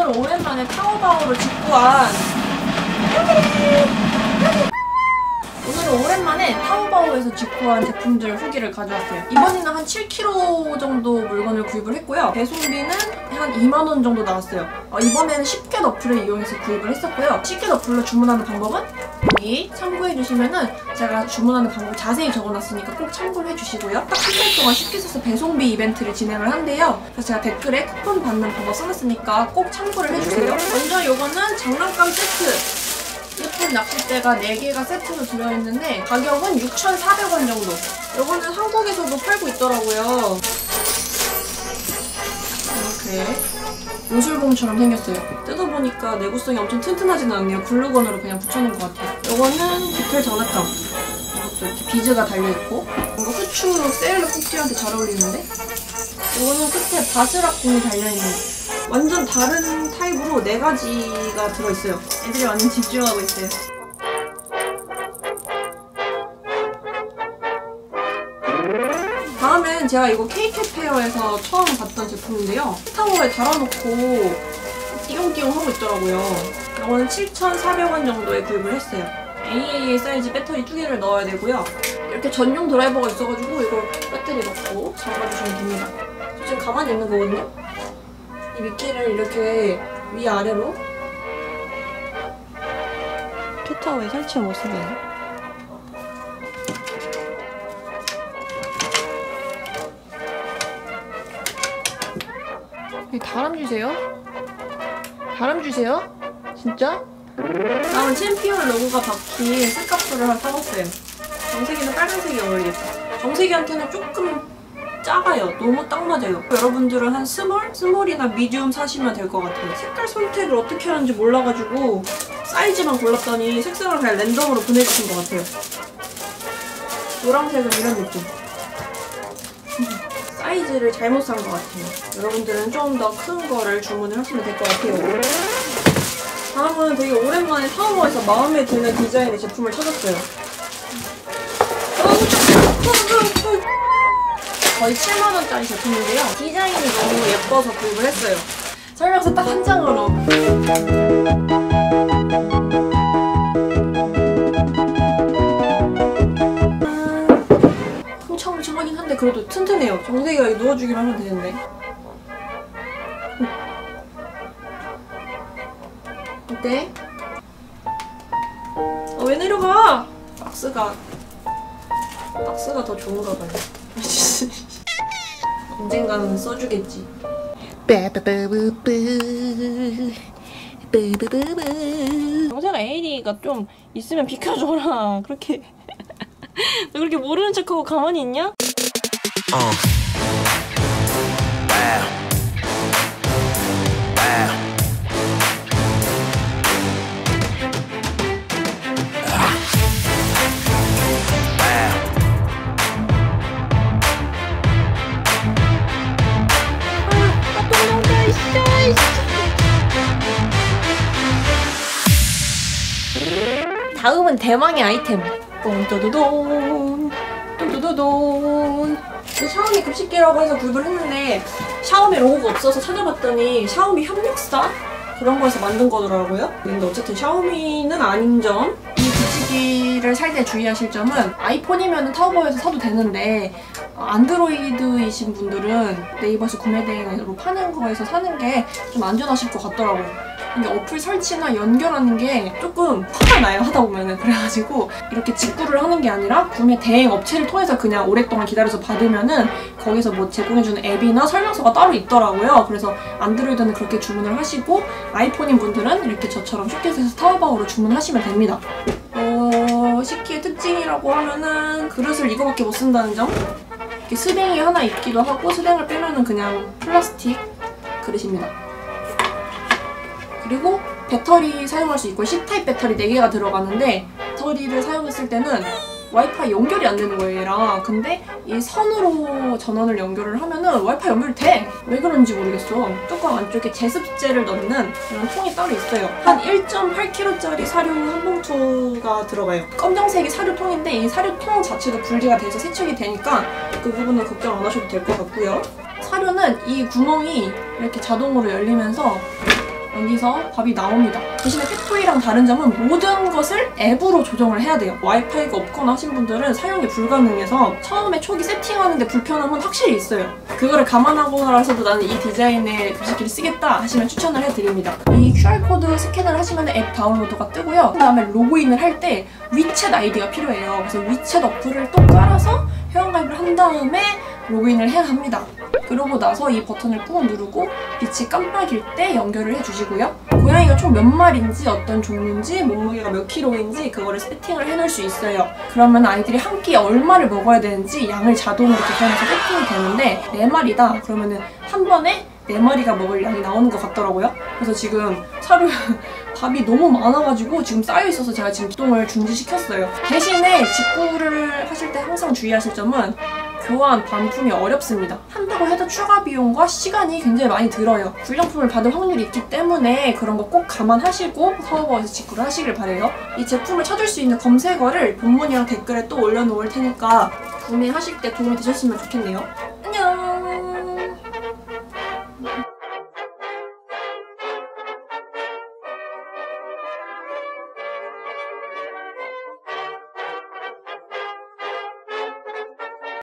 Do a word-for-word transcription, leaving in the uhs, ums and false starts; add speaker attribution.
Speaker 1: 오늘은 오랜만에 타오바오를 직구한 오늘은 오랜만에 타오바오에서 직구한 제품들 후기를 가져왔어요. 이번에는 한 칠 킬로그램 정도 물건을 구입을 했고요. 배송비는 한 이만 원 정도 나왔어요. 어, 이번에는 십개 너플을 이용해서 구입을 했었고요. 십개 너플로 주문하는 방법은 여기 참고해주시면은 제가 주문하는 방법 자세히 적어놨으니까 꼭 참고를 해주시고요. 딱 한 달 동안 쉽게 써서 배송비 이벤트를 진행을 한대요. 그래서 제가 댓글에 쿠폰 받는 방법 써놨으니까 꼭 참고를 해주세요. 먼저 요거는 장난감 세트. 예쁜 낚싯대가 네 개가 세트로 들어있는데 가격은 육천사백 원 정도. 요거는 한국에서도 팔고 있더라고요. 이렇게 요술봉처럼 생겼어요. 뜯어보니까 내구성이 엄청 튼튼하지는 않네요. 글루건으로 그냥 붙여놓은 것 같아요. 요거는 깃털 장난감. 이것도 이렇게 비즈가 달려있고 뭔가 후추 세일러 꼭지한테 잘 어울리는데 요거는 끝에 바스락공이 달려있는 완전 다른 타입으로 네 가지가 들어있어요. 애들이 완전 집중하고 있어요. 다음엔 제가 이거 케이크페어에서 처음 봤던 제품인데요. 타워에 달아놓고 띠용띠용 하고 있더라고요. 이거는 칠천사백 원 정도에 구입을 했어요. 에이에이에이 사이즈 배터리 두 개를 넣어야 되고요. 이렇게 전용 드라이버가 있어가지고 이걸 배터리 넣고 잠가주시면 됩니다. 지금 가만히 있는 거거든요. 이 미끼를 이렇게 위아래로 캣타워에 설치한 모습이에요. 다람 주세요? 다람 주세요? 진짜? 다음은 챔피언 로고가 박힌 스카프를 하나 사봤어요. 정색이는 빨간색이 어울리겠다. 정색이한테는 조금 작아요. 너무 딱 맞아요. 여러분들은 한 스몰? 스몰이나 미디움 사시면 될 것 같아요. 색깔 선택을 어떻게 하는지 몰라가지고 사이즈만 골랐더니 색상을 그냥 랜덤으로 보내주신 것 같아요. 노란색은 이런 느낌. 사이즈를 잘못 산 것 같아요. 여러분들은 좀 더 큰 거를 주문을 하시면 될 것 같아요. 다음은 되게 오랜만에 타오바오에서 마음에 드는 디자인의 제품을 찾았어요. 거의 칠만 원짜리 제품인데요. 디자인이 너무 예뻐서 구입을 했어요. 설명서 딱 한 장으로. 훔쳐훔쳐하긴 한데 그래도 튼튼해요. 정색이가 누워주기만 하면 되는데. 어때? 어, 왜 내려가? 박스가 박스가 더 좋은가 봐요. 언젠가는 써주겠지. 정세가 에이디가 좀 있으면 비켜줘라. 그렇게 너 그렇게 모르는 척하고 가만히 있냐? 어. 다음은 대망의 아이템. 똥또도돈 똥또도돈. 샤오미 급식기라고 해서 구입을 했는데 샤오미 로고가 없어서 찾아봤더니 샤오미 협력사? 그런 거에서 만든 거더라고요. 근데 어쨌든 샤오미는 아닌 점. 이 급식기를 살 때 주의하실 점은 아이폰이면 타오바오에서 사도 되는데 안드로이드이신 분들은 네이버에서 구매 대행으로 파는 거에서 사는 게 좀 안전하실 것 같더라고요. 이게 어플 설치나 연결하는 게 조금 화가 나요, 하다 보면은. 그래가지고 이렇게 직구를 하는 게 아니라 구매 대행 업체를 통해서 그냥 오랫동안 기다려서 받으면은 거기서 뭐 제공해주는 앱이나 설명서가 따로 있더라고요. 그래서 안드로이드는 그렇게 주문을 하시고 아이폰인 분들은 이렇게 저처럼 쇼케이스에서 타오바오로 주문하시면 됩니다. 어... 식기의 특징이라고 하면은 그릇을 이거밖에 못 쓴다는 점? 이렇게 스랭이 하나 있기도 하고 스랭을 빼면은 그냥 플라스틱 그릇입니다. 그리고 배터리 사용할 수 있고 C타입 배터리 네 개가 들어가는데 배터리를 사용했을 때는 와이파이 연결이 안 되는 거예요, 얘랑. 근데 이 선으로 전원을 연결을 하면은 와이파이 연결이 돼! 왜 그런지 모르겠어. 뚜껑 안쪽에 제습제를 넣는 이런 통이 따로 있어요. 한 일 점 팔 킬로그램짜리 사료 한 봉투가 들어가요. 검정색이 사료통인데 이 사료통 자체도 분리가 돼서 세척이 되니까 그 부분은 걱정 안 하셔도 될 것 같고요. 사료는 이 구멍이 이렇게 자동으로 열리면서 여기서 밥이 나옵니다. 대신에 팩토리랑 다른 점은 모든 것을 앱으로 조정을 해야 돼요. 와이파이가 없거나 하신 분들은 사용이 불가능해서 처음에 초기 세팅하는데 불편함은 확실히 있어요. 그거를 감안하고라서도 나는 이 디자인의 급식기를 쓰겠다 하시면 추천을 해드립니다. 이 큐알코드 스캔을 하시면 앱 다운로드가 뜨고요. 그 다음에 로그인을 할 때 위챗 아이디가 필요해요. 그래서 위챗 어플을 또 깔아서 회원가입을 한 다음에 로그인을 해야 합니다. 그러고 나서 이 버튼을 꾹 누르고 빛이 깜빡일 때 연결을 해주시고요. 고양이가 총 몇 마리인지 어떤 종류인지 몸무게가 몇 킬로인지 그거를 세팅을 해놓을 수 있어요. 그러면 아이들이 한 끼에 얼마를 먹어야 되는지 양을 자동으로 계산해서 세팅이 되는데 네 마리다 그러면은 한 번에 네 마리가 먹을 양이 나오는 것 같더라고요. 그래서 지금 사료 밥이 너무 많아가지고 지금 쌓여있어서 제가 지금 기동을 중지시켰어요. 대신에 직구를 하실 때 항상 주의하실 점은 교환, 반품이 어렵습니다. 한다고 해도 추가 비용과 시간이 굉장히 많이 들어요. 불량품을 받을 확률이 있기 때문에 그런 거 꼭 감안하시고 사업어에서 직구를 하시길 바래요. 이 제품을 찾을 수 있는 검색어를 본문이랑 댓글에 또 올려놓을 테니까 구매하실 때 도움이 되셨으면 좋겠네요.